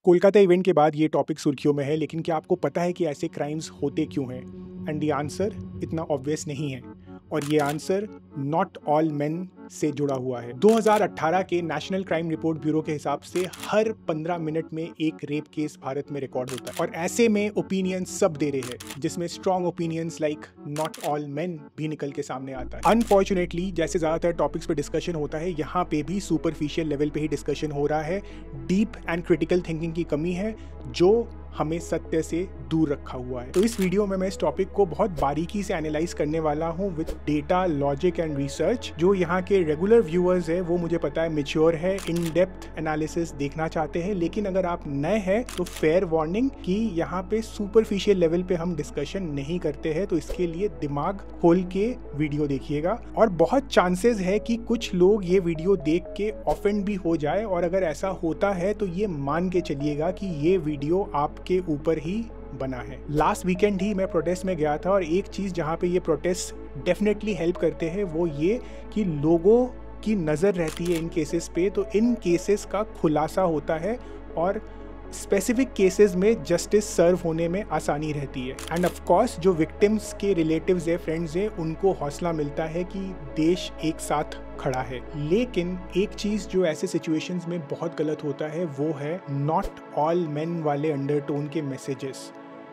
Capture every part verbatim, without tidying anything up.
Kolkata event के बाद ये टॉपिक सुर्खियों में है, लेकिन क्या आपको पता है कि ऐसे क्राइम्स होते क्यों हैं? एंड द आंसर इतना ऑब्वियस नहीं है, और ये आंसर नॉट ऑल मेन से जुड़ा हुआ है। दो हज़ार अठारह के नेशनल क्राइम रिपोर्ट ब्यूरो के हिसाब से हर पंद्रह मिनट में एक रेप केस भारत में रिकॉर्ड होता है, और ऐसे में ओपिनियन सब दे रहे हैं, जिसमें strong opinions like not all men भी निकल के सामने आता है। अनफॉर्चुनेटली जैसे ज्यादातर टॉपिक्स पे डिस्कशन होता है, यहाँ पे भी सुपरफिशियल लेवल पे ही डिस्कशन हो रहा है। डीप एंड क्रिटिकल थिंकिंग की कमी है जो हमें सत्य से दूर रखा हुआ है। तो इस वीडियो में मैं इस टॉपिक को बहुत बारीकी से एनालाइज करने वाला हूँ with data, logic and research. जो यहाँ के रेगुलर व्यूअर्स है वो मुझे पता है मेच्योर है, इन डेप्थ एनालिसिस देखना चाहते हैं, लेकिन अगर आप नए हैं तो फेयर वार्निंग कि यहाँ पे सुपरफिशियल लेवल पे हम डिस्कशन नहीं करते हैं, तो इसके लिए दिमाग खोल के वीडियो देखिएगा। और बहुत चांसेस है कि कुछ लोग ये वीडियो देख के ऑफेंड भी हो जाए, और अगर ऐसा होता है तो ये मान के चलिएगा कि ये वीडियो आपके ऊपर ही बना है। लास्ट वीकेंड ही मैं प्रोटेस्ट में गया था, और एक चीज जहाँ पे ये प्रोटेस्ट डेफिनेटली हेल्प करते हैं वो ये कि लोगों की नजर रहती है इन केसेस पे, तो इन केसेस का खुलासा होता है और स्पेसिफिक केसेस में जस्टिस सर्व होने में आसानी रहती है। एंड ऑफ कोर्स जो विक्टिम्स के रिलेटिव्स है, फ्रेंड्स है, उनको हौसला मिलता है कि देश एक साथ खड़ा है। लेकिन एक चीज जो ऐसे सिचुएशंस में बहुत गलत होता है वो है नॉट ऑल मेन वाले अंडरटोन के मैसेजेस।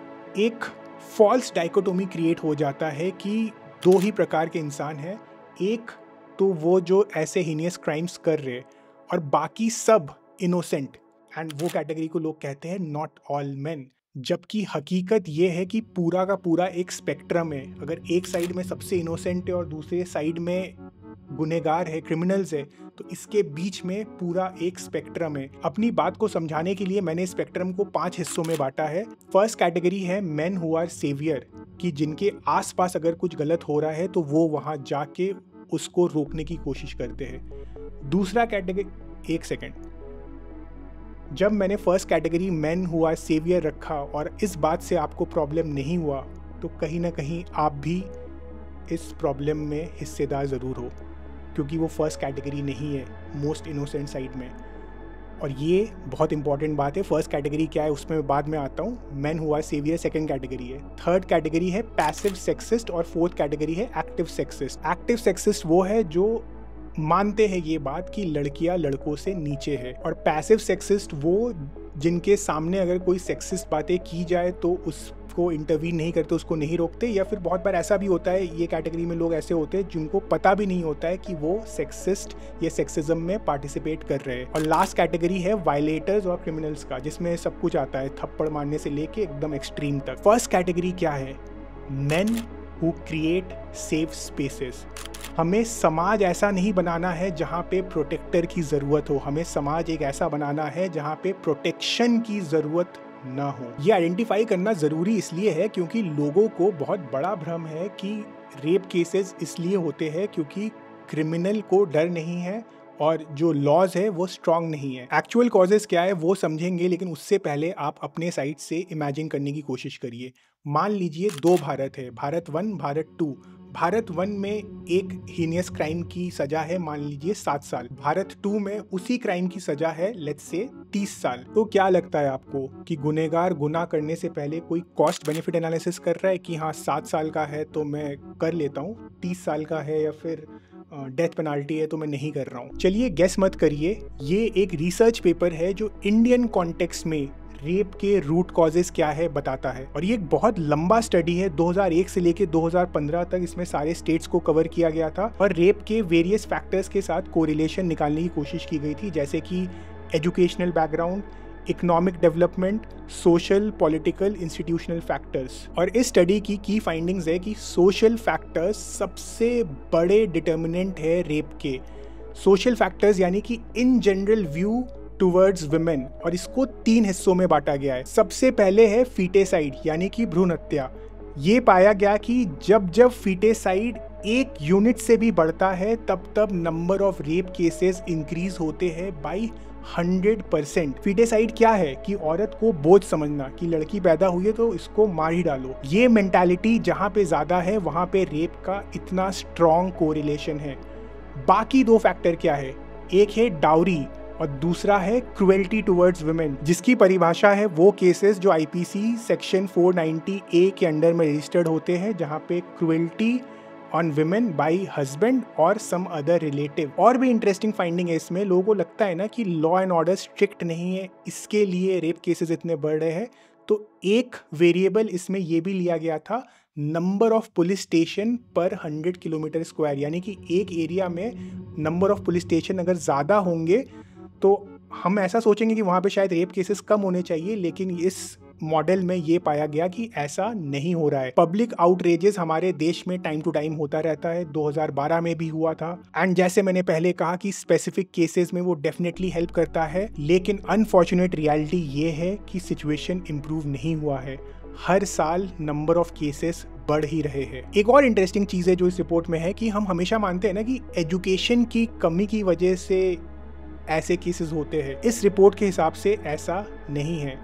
एक फॉल्स डाइकोटोमी क्रिएट हो जाता है कि दो ही प्रकार के इंसान हैं, एक तो वो जो ऐसे हीनियस क्राइम्स कर रहे और बाकी सब इनोसेंट, एंड वो कैटेगरी को लोग कहते हैं नॉट ऑल मेन। जबकि हकीकत ये है कि पूरा का पूरा एक स्पेक्ट्रम है। अगर एक साइड में सबसे इनोसेंट है और दूसरे साइड में गुनहगार है, क्रिमिनल्स है, तो इसके बीच में पूरा एक स्पेक्ट्रम है। अपनी बात को समझाने के लिए मैंने स्पेक्ट्रम को पांच हिस्सों में बांटा है। फर्स्ट कैटेगरी है मेन हु आर सेवियर, कि जिनके आसपास अगर कुछ गलत हो रहा है तो वो वहां जाके उसको रोकने की कोशिश करते हैं। दूसरा कैटेगरी, एक सेकेंड, जब मैंने first category men who are saviour रखा और इस बात से आपको प्रॉब्लम नहीं हुआ, तो कहीं ना कहीं आप भी इस प्रॉब्लम में हिस्सेदार ज़रूर हो, क्योंकि वो फर्स्ट कैटेगरी नहीं है, मोस्ट इनोसेंट साइड में। और ये बहुत इंपॉर्टेंट बात है। फर्स्ट कैटेगरी क्या है उसमें मैं बाद में आता हूँ। Men who are saviour second category है। थर्ड कैटेगरी है पैसिव सेक्सिस्ट, और फोर्थ कैटेगरी है एक्टिव सेक्सिस्ट। एक्टिव सेक्सिस्ट वो है जो मानते हैं ये बात कि लड़कियां लड़कों से नीचे है, और पैसिव सेक्सिस्ट वो जिनके सामने अगर कोई सेक्सिस्ट बातें की जाए तो उसको इंटरवीन नहीं करते, उसको नहीं रोकते। या फिर बहुत बार ऐसा भी होता है, ये कैटेगरी में लोग ऐसे होते हैं जिनको पता भी नहीं होता है कि वो सेक्सिस्ट या सेक्सिज्म में पार्टिसिपेट कर रहे हैं। और लास्ट कैटेगरी है वायलेटर्स और क्रिमिनल्स का, जिसमें सब कुछ आता है, थप्पड़ मारने से लेके एकदम एक्सट्रीम तक। फर्स्ट कैटेगरी क्या है? Men who create safe spaces. हमें समाज ऐसा नहीं बनाना है जहाँ पे प्रोटेक्टर की ज़रूरत हो, हमें समाज एक ऐसा बनाना है जहाँ पे प्रोटेक्शन की ज़रूरत ना हो। ये आइडेंटिफाई करना ज़रूरी इसलिए है क्योंकि लोगों को बहुत बड़ा भ्रम है कि रेप केसेस इसलिए होते हैं क्योंकि क्रिमिनल को डर नहीं है और जो लॉज है वो स्ट्रांग नहीं है। एक्चुअल कॉजेस क्या है वो समझेंगे, लेकिन उससे पहले आप अपने साइड से इमेजिन करने की कोशिश करिए। मान लीजिए दो भारत है, Bharat one, Bharat two. Bharat one में एक हीनियस क्राइम की सजा है मान लीजिए सात साल, भारत टू में उसी क्राइम की सजा है लेट्स से तीस साल। तो क्या लगता है आपको कि गुनहगार गुनाह करने से पहले कोई कॉस्ट बेनिफिट एनालिसिस कर रहा है कि हाँ सात साल का है तो मैं कर लेता हूँ, तीस साल का है या फिर डेथ पेनाल्टी है तो मैं नहीं कर रहा हूँ? चलिए गेस मत करिए, ये एक रिसर्च पेपर है जो इंडियन कॉन्टेक्स्ट में रेप के रूट कॉजेस क्या है बताता है। और ये एक बहुत लंबा स्टडी है, दो हज़ार एक से लेके दो हज़ार पंद्रह तक इसमें सारे स्टेट्स को कवर किया गया था, और रेप के वेरियस फैक्टर्स के साथ कोरिलेशन निकालने की कोशिश की गई थी, जैसे कि educational background, economic development, social, political, institutional factors. और इस स्टडी की की फाइंडिंग्स है कि सोशल फैक्टर्स सबसे बड़े डिटर्मिनेंट है रेप के। सोशल फैक्टर्स यानी कि in general view towards women, और इसको तीन हिस्सों में बांटा गया है। सबसे पहले है फीटेसाइड यानी कि भ्रूण हत्या। ये पाया गया कि जब जब फीटेसाइड एक यूनिट से भी बढ़ता है तब तब number of rape cases increase होते हैं बाई हंड्रेड परसेंट। फीटेसाइड क्या है? कि औरत को बोझ समझना, कि लड़की पैदा हुई है तो इसको मार ही डालो। ये मेंटालिटी जहाँ पे ज्यादा है वहाँ पे रेप का इतना स्ट्रॉन्ग कोरिलेशन है। बाकी दो फैक्टर क्या है? एक है डाउरी, और दूसरा है क्रुएल्टी टुवर्ड्स वुमेन, जिसकी परिभाषा है वो केसेस जो IPC section four ninety A के अंडर में रजिस्टर्ड होते हैं, जहां पे cruelty on women by husband और सम अदर रिलेटिव। और भी इंटरेस्टिंग फाइंडिंग है इसमें, लोगों को लगता है ना कि लॉ एंड ऑर्डर स्ट्रिक्ट नहीं है, इसके लिए रेप केसेस इतने बढ़ रहे हैं। तो एक वेरिएबल इसमें ये भी लिया गया था, नंबर ऑफ पुलिस स्टेशन पर हंड्रेड किलोमीटर स्क्वायर, यानी कि एक एरिया में नंबर ऑफ पुलिस स्टेशन अगर ज़्यादा होंगे तो हम ऐसा सोचेंगे कि वहाँ पे शायद रेप केसेस कम होने चाहिए, लेकिन इस मॉडल में ये पाया गया कि ऐसा नहीं हो रहा है। पब्लिक आउटरेजेस हमारे देश में टाइम टू टाइम होता रहता है, दो हज़ार बारह में भी हुआ था। एंड जैसे मैंने पहले कहा कि स्पेसिफिक केसेस में वो डेफिनेटली हेल्प करता है, लेकिन अनफॉर्चुनेट रियलिटी ये है कि सिचुएशन इम्प्रूव नहीं हुआ है। हर साल नंबर ऑफ केसेस बढ़ ही रहे हैं। एक और इंटरेस्टिंग चीज़ है जो इस रिपोर्ट में है कि हम हमेशा मानते हैं ना कि एजुकेशन की कमी की वजह से ऐसे केसेस होते हैं। इस रिपोर्ट के हिसाब से ऐसा नहीं है।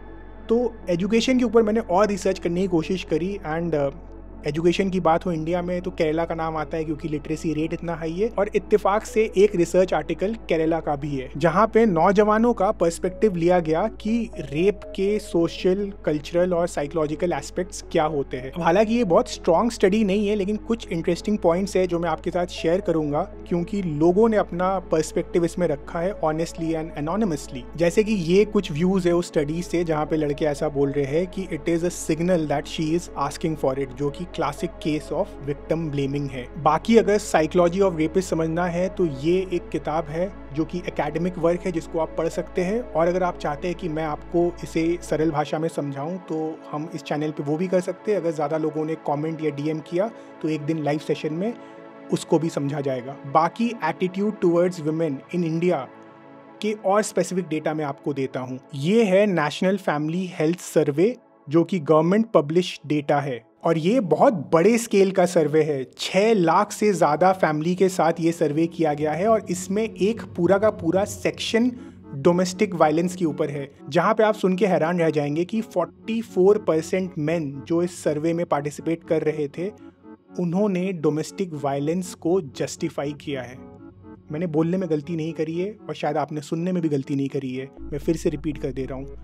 तो एजुकेशन के ऊपर मैंने और रिसर्च करने की कोशिश करी, एंड एजुकेशन की बात हो इंडिया में तो केरला का नाम आता है क्योंकि लिटरेसी रेट इतना हाई है। और इत्तेफाक से एक रिसर्च आर्टिकल केरला का भी है, जहाँ पे नौजवानों का पर्सपेक्टिव लिया गया कि रेप के सोशल, कल्चरल और साइकोलॉजिकल एस्पेक्ट्स क्या होते हैं। हालांकि ये बहुत स्ट्रॉन्ग स्टडी नहीं है, लेकिन कुछ इंटरेस्टिंग पॉइंट्स है जो मैं आपके साथ शेयर करूंगा, क्योंकि लोगों ने अपना पर्सपेक्टिव इसमें रखा है ऑनेस्टली एंड एनोनिमसली। जैसे कि ये कुछ व्यूज है उस स्टडी से, जहाँ पे लड़के ऐसा बोल रहे हैं कि it is a signal that she is asking for it, जो कि classic case of victim blaming है। बाकी अगर साइकोलॉजी ऑफ रेपिस्ट समझना है तो ये एक किताब है जो कि एकेडमिक वर्क है, जिसको आप पढ़ सकते हैं। और अगर आप चाहते हैं कि मैं आपको इसे सरल भाषा में समझाऊं तो हम इस चैनल पे वो भी कर सकते हैं। अगर ज़्यादा लोगों ने कमेंट या डीएम किया तो एक दिन लाइव सेशन में उसको भी समझा जाएगा। बाकी attitude towards women in India के और स्पेसिफिक डेटा मैं आपको देता हूँ। ये है नेशनल फैमिली हेल्थ सर्वे, जो कि गवर्नमेंट पब्लिश डेटा है, और ये बहुत बड़े स्केल का सर्वे है। छः लाख से ज़्यादा फैमिली के साथ ये सर्वे किया गया है, और इसमें एक पूरा का पूरा सेक्शन डोमेस्टिक वायलेंस के ऊपर है, जहाँ पे आप सुन के हैरान रह जाएंगे कि चौवालीस परसेंट मेन जो इस सर्वे में पार्टिसिपेट कर रहे थे, उन्होंने डोमेस्टिक वायलेंस को जस्टिफाई किया है। मैंने बोलने में गलती नहीं करी है, और शायद आपने सुनने में भी गलती नहीं करी है। मैं फिर से रिपीट कर दे रहा हूँ,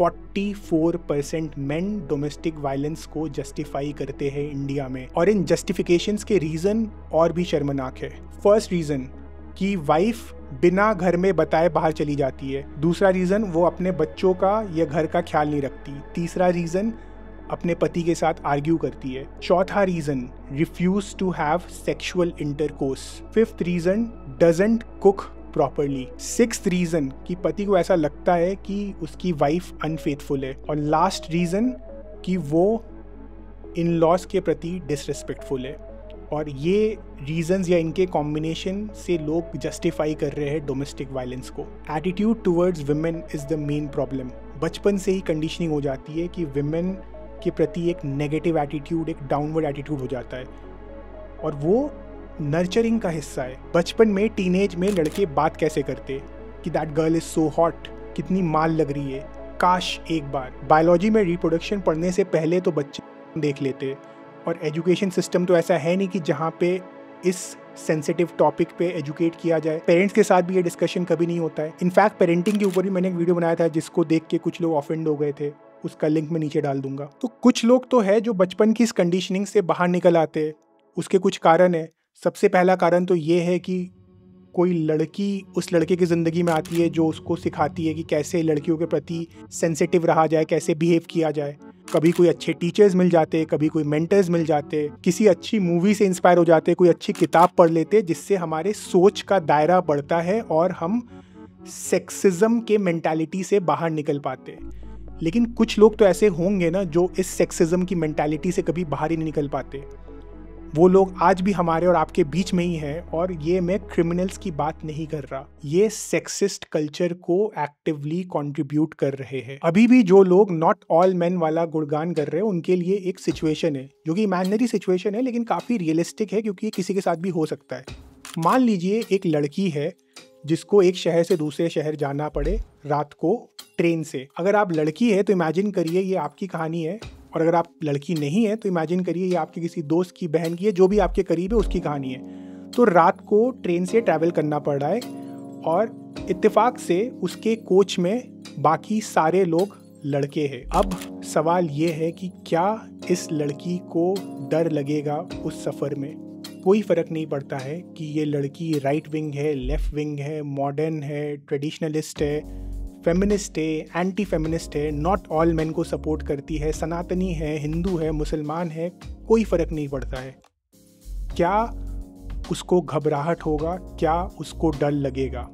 चौवालीस परसेंट मेन डोमेस्टिक वायलेंस को जस्टिफाई करते हैं इंडिया में। और इन जस्टिफिकेशंस के रीज़न और भी शर्मनाक है। फर्स्ट रीज़न कि वाइफ बिना घर में बताए बाहर चली जाती है। दूसरा रीज़न, वो अपने बच्चों का या घर का ख्याल नहीं रखती। तीसरा रीज़न, अपने पति के साथ आर्ग्यू करती है। चौथा reason, refuse to have sexual intercourse. Fifth reason, doesn't cook properly. Sixth reason कि पति को ऐसा लगता है कि उसकी वाइफ अनफेथफुल है। और लास्ट रीज़न कि वो इन लॉज के प्रति डिसरिस्पेक्टफुल है। और ये रीजंस या इनके कॉम्बिनेशन से लोग जस्टिफाई कर रहे हैं डोमेस्टिक वायलेंस को। Attitude towards women is the main problem. बचपन से ही कंडीशनिंग हो जाती है कि विमेन के प्रति एक नेगेटिव एटीट्यूड, एक डाउनवर्ड एटीट्यूड हो जाता है, और वो नर्चरिंग का हिस्सा है। बचपन में, टीनेज में लड़के बात कैसे करते कि that girl is so hot, कितनी माल लग रही है, काश एक बार। बायोलॉजी में रिप्रोडक्शन पढ़ने से पहले तो बच्चे देख लेते, और एजुकेशन सिस्टम तो ऐसा है नहीं कि जहाँ पे इस सेंसिटिव टॉपिक पे एजुकेट किया जाए। पेरेंट्स के साथ भी ये डिस्कशन कभी नहीं होता है। इनफैक्ट पेरेंटिंग के ऊपर भी मैंने एक वीडियो बनाया था, जिसको देख के कुछ लोग ऑफेंड हो गए थे, उसका लिंक मैं नीचे डाल दूंगा। तो कुछ लोग तो है जो बचपन की इस कंडीशनिंग से बाहर निकल आते हैं। उसके कुछ कारण है। सबसे पहला कारण तो ये है कि कोई लड़की उस लड़के की ज़िंदगी में आती है जो उसको सिखाती है कि कैसे लड़कियों के प्रति सेंसिटिव रहा जाए, कैसे बिहेव किया जाए। कभी कोई अच्छे टीचर्स मिल जाते, कभी कोई मेंटर्स मिल जाते, किसी अच्छी मूवी से इंस्पायर हो जाते, कोई अच्छी किताब पढ़ लेते, जिससे हमारे सोच का दायरा बढ़ता है और हम सेक्सिज्म के मेंटालिटी से बाहर निकल पाते। लेकिन कुछ लोग तो ऐसे होंगे ना जो इस सेक्सिज्म की मेंटालिटी से कभी बाहर ही नहीं निकल पाते। वो लोग आज भी हमारे और आपके बीच में ही हैं, और ये मैं क्रिमिनल्स की बात नहीं कर रहा, ये सेक्सिस्ट कल्चर को एक्टिवली कंट्रीब्यूट कर रहे हैं। अभी भी जो लोग नॉट ऑल मेन वाला गुणगान कर रहे हैं, उनके लिए एक सिचुएशन है जो कि इमेजिनरी सिचुएशन है, लेकिन काफ़ी रियलिस्टिक है, क्योंकि किसी के साथ भी हो सकता है। मान लीजिए एक लड़की है जिसको एक शहर से दूसरे शहर जाना पड़े रात को ट्रेन से। अगर आप लड़की है तो इमेजिन करिए ये आपकी कहानी है, और अगर आप लड़की नहीं है तो इमेजिन करिए ये आपके किसी दोस्त की, बहन की है, जो भी आपके करीब है उसकी कहानी है। तो रात को ट्रेन से ट्रैवल करना पड़ रहा है, और इत्तेफाक से उसके कोच में बाकी सारे लोग लड़के हैं। अब सवाल ये है कि क्या इस लड़की को डर लगेगा उस सफ़र में? कोई फ़र्क नहीं पड़ता है कि ये लड़की राइट विंग है, लेफ़्ट विंग है, मॉडर्न है, ट्रेडिशनलिस्ट है, फेमिनिस्ट है, एंटी फेमिनिस्ट है, नॉट ऑल मेन को सपोर्ट करती है, सनातनी है, हिंदू है, मुसलमान है, कोई फ़र्क नहीं पड़ता है। क्या उसको घबराहट होगा? क्या उसको डर लगेगा?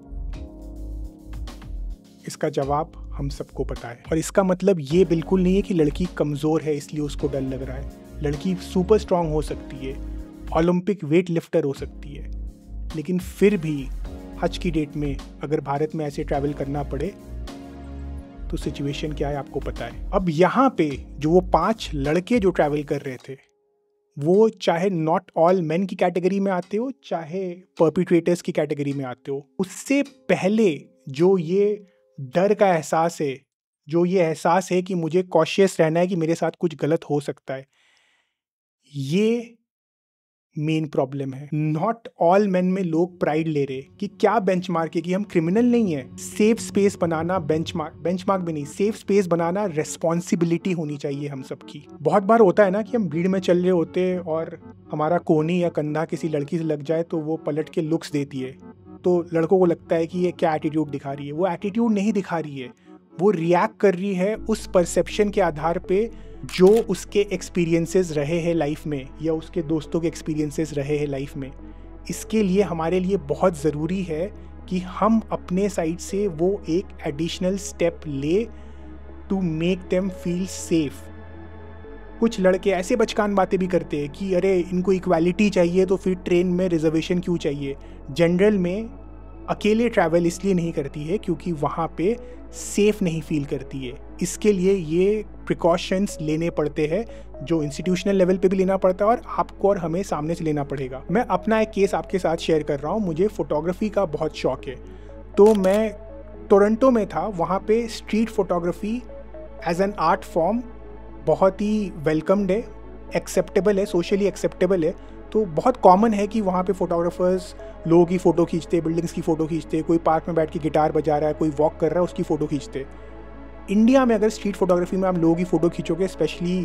इसका जवाब हम सबको पता है। और इसका मतलब ये बिल्कुल नहीं है कि लड़की कमज़ोर है इसलिए उसको डर लग रहा है। लड़की सुपर स्ट्रांग हो सकती है, ओलंपिक वेट लिफ्टर हो सकती है, लेकिन फिर भी आज की डेट में अगर भारत में ऐसे ट्रैवल करना पड़े तो सिचुएशन क्या है आपको पता है। अब यहाँ पे जो वो पांच लड़के जो ट्रैवल कर रहे थे, वो चाहे नॉट ऑल मेन की कैटेगरी में आते हो, चाहे परपिट्रेटर्स की कैटेगरी में आते हो, उससे पहले जो ये डर का एहसास है, जो ये एहसास है कि मुझे कॉशियस रहना है कि मेरे साथ कुछ गलत हो सकता है, ये मेन प्रॉब्लम है। नॉट ऑल मेन में लोग प्राइड ले रहे कि क्या बेंचमार्क है कि हम क्रिमिनल नहीं है। सेफ स्पेस बनाना बेंचमार्क बेंचमार्क भी नहीं, सेफ स्पेस बनाना रेस्पॉन्सिबिलिटी होनी चाहिए हम सबकी। बहुत बार होता है ना कि हम भीड़ में चल रहे होते हैं और हमारा कोहनी या कंधा किसी लड़की से लग जाए तो वो पलट के लुक्स देती है, तो लड़कों को लगता है कि ये क्या एटीट्यूड दिखा रही है। वो एटीट्यूड नहीं दिखा रही है, वो रिएक्ट कर रही है उस परसेप्शन के आधार पे जो उसके एक्सपीरियंसेस रहे हैं लाइफ में, या उसके दोस्तों के एक्सपीरियंसेस रहे हैं लाइफ में। इसके लिए हमारे लिए बहुत ज़रूरी है कि हम अपने साइड से वो एक एडिशनल स्टेप ले to make them feel safe. कुछ लड़के ऐसे बचकान बातें भी करते हैं कि अरे इनको इक्वालिटी चाहिए तो फिर ट्रेन में रिजर्वेशन क्यों चाहिए। जनरल में अकेले ट्रैवल इसलिए नहीं करती है क्योंकि वहाँ पे सेफ नहीं फील करती है। इसके लिए ये प्रिकॉशंस लेने पड़ते हैं जो इंस्टीट्यूशनल लेवल पे भी लेना पड़ता है और आपको और हमें सामने से लेना पड़ेगा। मैं अपना एक केस आपके साथ शेयर कर रहा हूँ। मुझे फोटोग्राफी का बहुत शौक है, तो मैं टोरंटो में था। वहाँ पे street photography as an art form बहुत ही वेलकम्ड है, एक्सेप्टेबल है, सोशली एक्सेप्टेबल है। तो बहुत कॉमन है कि वहाँ पे फोटोग्राफर्स लोगों की फ़ोटो खींचते, बिल्डिंग्स की फ़ोटो खींचते, कोई पार्क में बैठ के गिटार बजा रहा है, कोई वॉक कर रहा है, उसकी फ़ोटो खींचते। इंडिया में अगर स्ट्रीट फोटोग्राफी में आप लोगों की फ़ोटो खींचोगे, स्पेशली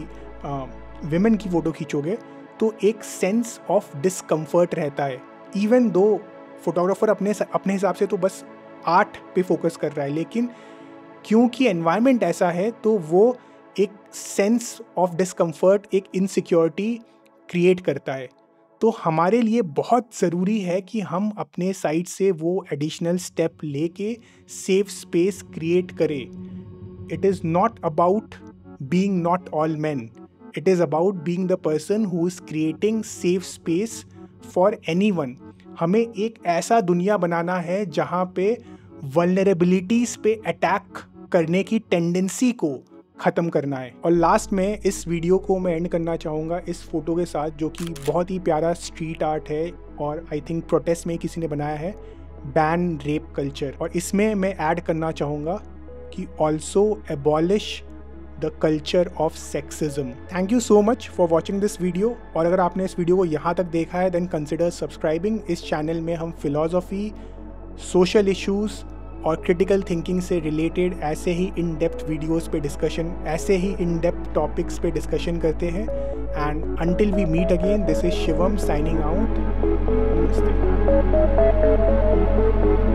विमेन की फ़ोटो खींचोगे, तो एक सेंस ऑफ डिस्कम्फर्ट रहता है। इवन दो फोटोग्राफर अपने अपने हिसाब से तो बस आर्ट पे फोकस कर रहा है, लेकिन क्योंकि एनवायरनमेंट ऐसा है तो वो एक सेंस ऑफ डिस्कम्फर्ट, एक इनसिक्योरिटी क्रिएट करता है। तो हमारे लिए बहुत ज़रूरी है कि हम अपने साइड से वो एडिशनल स्टेप लेके सेफ स्पेस क्रिएट करें। It is not about being not all men, it is about being the person who is creating safe space for anyone. हमें एक ऐसा दुनिया बनाना है जहाँ पे वल्नरेबिलिटीज़ पे अटैक करने की टेंडेंसी को ख़त्म करना है। और लास्ट में इस वीडियो को मैं एंड करना चाहूँगा इस फोटो के साथ, जो कि बहुत ही प्यारा स्ट्रीट आर्ट है और आई थिंक प्रोटेस्ट में किसी ने बनाया है, बैन रेप कल्चर। और इसमें मैं ऐड करना चाहूँगा कि also abolish the culture of sexism. Thank you so much for watching this video. और अगर आपने इस वीडियो को यहाँ तक देखा है देन कंसिडर सब्सक्राइबिंग। इस चैनल में हम फिलॉसफी, सोशल इश्यूज़ और क्रिटिकल थिंकिंग से रिलेटेड ऐसे ही इन डेप्थ वीडियोस पे डिस्कशन, ऐसे ही इन डेप्थ टॉपिक्स पे डिस्कशन करते हैं। And until we meet again, this is Shivam signing out. नमस्ते।